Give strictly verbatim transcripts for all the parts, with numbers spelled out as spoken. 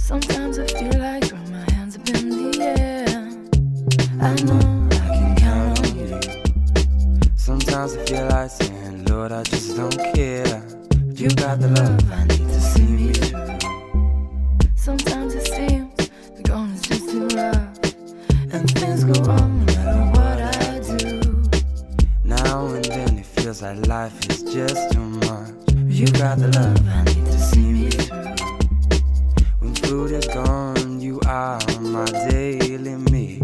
Sometimes I feel like throwing my hands up in the air. I know I can count on you. Sometimes I feel like saying, Lord, I just don't care. But you got the love I need to see me through. Sometimes it seems the going is just too rough, and things go wrong no matter what I do. Now and then it feels like life is just too much. But you got the love I need to see me through. When food is gone, you are my daily meal.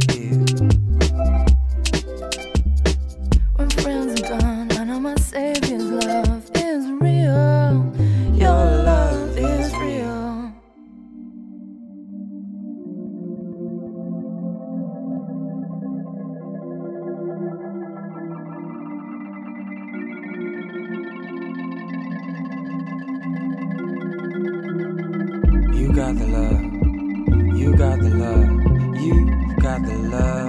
When friends are gone, I know my Savior's love is real. Your love is real. You got the love, you got the love, you've got the love.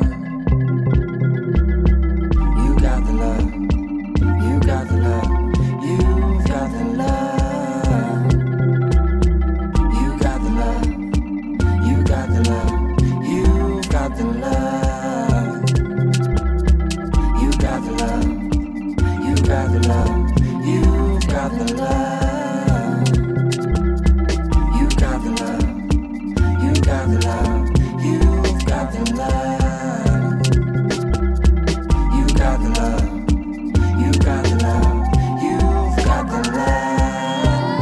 You got the love, you got the love, you've got the love. You got the love, you got the love, you've got the love. You got the love, you got the love, you've got the love. Got the love, you've got the love. You got the love, you got the love, you've got the love.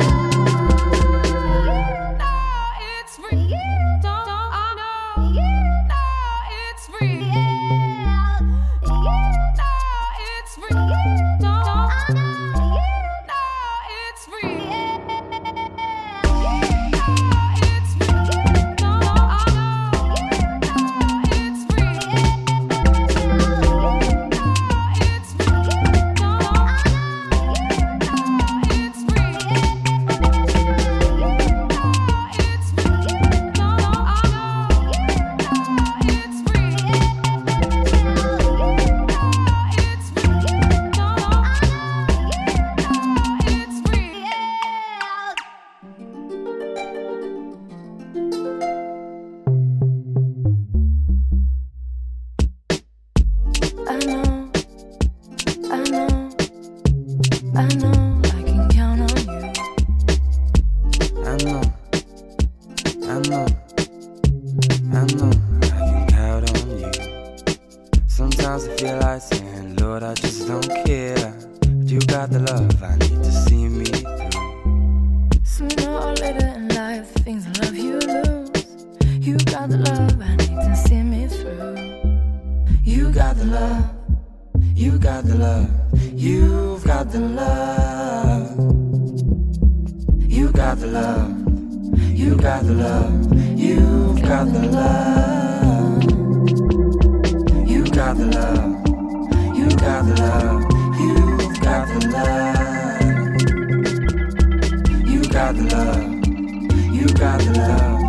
It's real. You don't know. You know it's real. You know it's real. You don't know. You know it's real. I know, I know, I know I can count on you. I know, I know, I know I can count on you. Sometimes I feel like saying, Lord, I just don't care. But you got the love I need to see me through. Sooner or later in life, the things in love you lose. You got the love I need to see me through. You got the love, you got the love, you've got the love. You got the love, you got the love, you've got the love. You got the love, you got the love, you've got the love. You got the love, you got the love,